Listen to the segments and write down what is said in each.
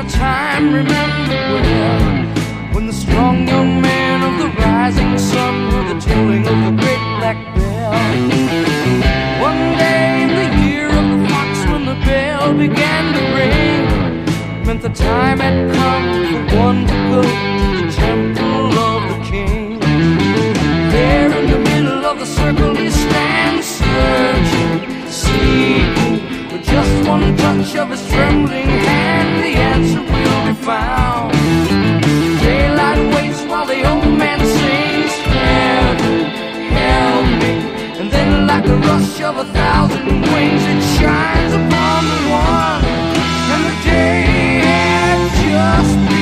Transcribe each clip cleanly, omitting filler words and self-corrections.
time remembered well, when the strong young man of the rising sun heard the tolling of the great black bell. One day in the year of the fox, when the bell began to ring, meant the time had come for one to go to the temple of the king. There in the middle of the circle he stands, searching, seeking, with just one touch of his trembling hand, the answer will be found. Daylight waits while the old man sings, "Heaven, help me," and then like the rush of 1,000 wings, it shines upon the one, and the day had just begun.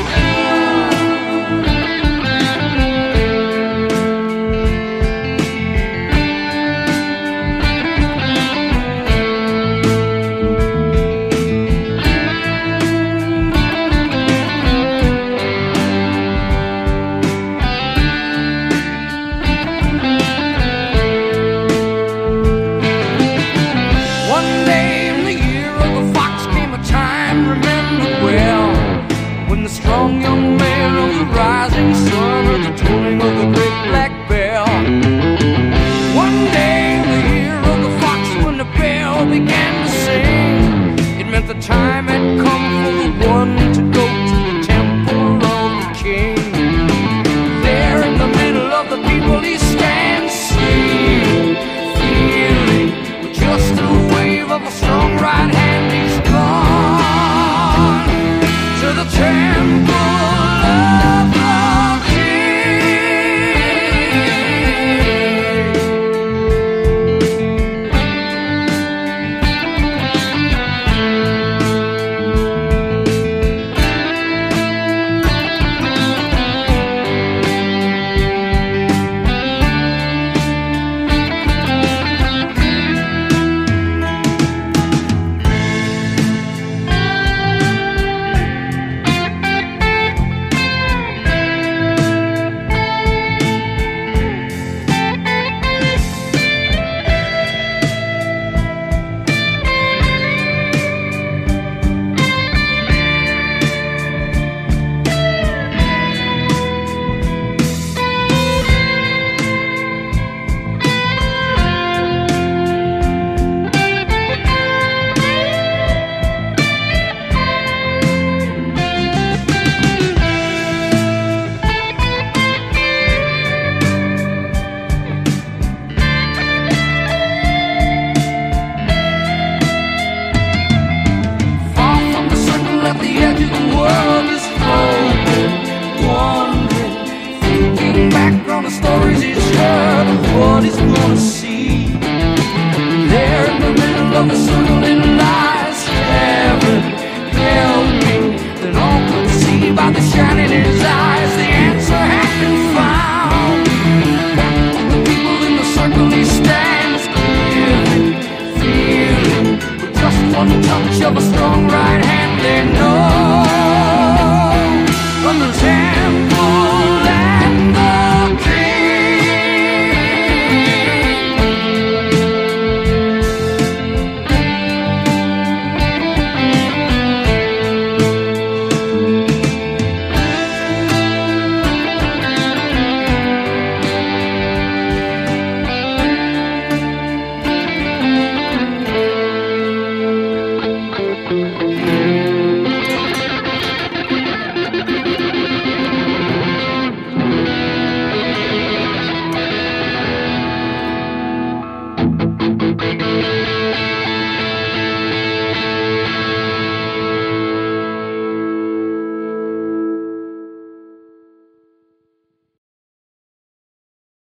Strong young man of the rising sun heard the tolling of the great black bell. One day in the year of the fox, when the bell began to sing, it meant the time had come for the one to go to the temple of the king. There in the middle of the people he stands, seeing, feeling, with just a wave of a strong right hand he's gone to the temple of the stories he's heard of what he's gonna see. There in the middle of the circle in